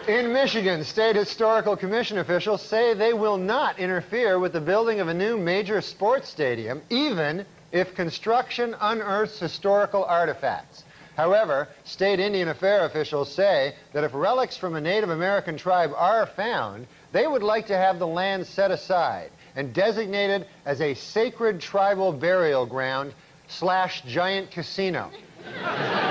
In Michigan, state historical commission officials say they will not interfere with the building of a new major sports stadium, even if construction unearths historical artifacts. However, state Indian Affairs officials say that if relics from a Native American tribe are found, they would like to have the land set aside and designated as a sacred tribal burial ground / giant casino.